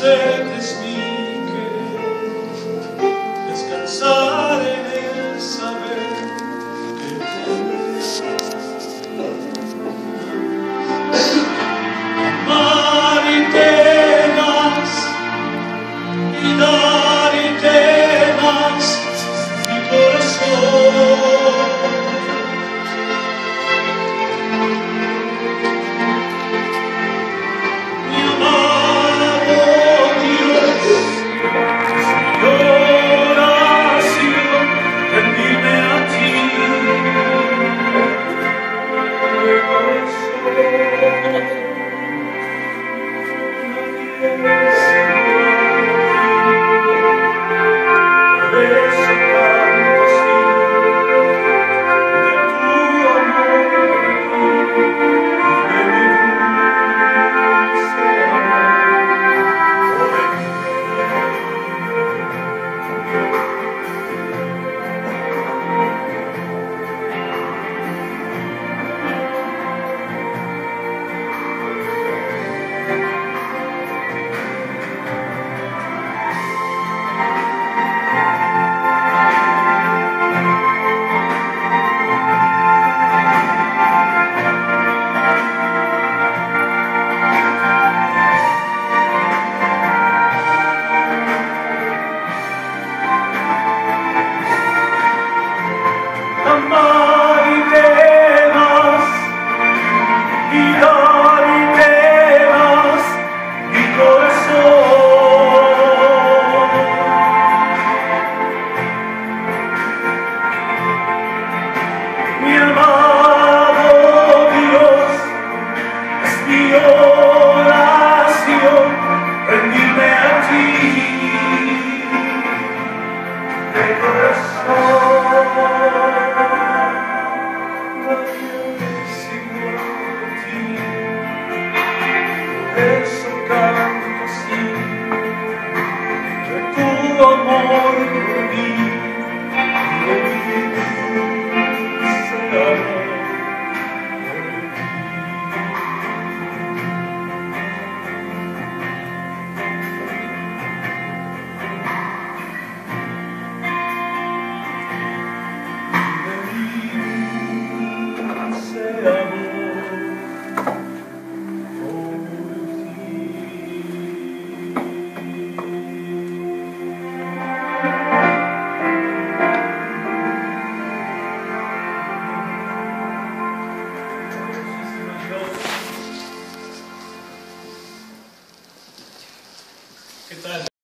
sed es mi querer, descansar en el saber que amar y temas y dar y temas mi corazón. Mi amado Dios, mi oración, rendirme a ti de corazón. Amar y temas y dar y temas mi corazón. Mi amado Dios, es mi oración rendirme a ti de corazón. Eso canto así, de tu amor por mí y de mi dulce amor por ti. ¿Qué tal?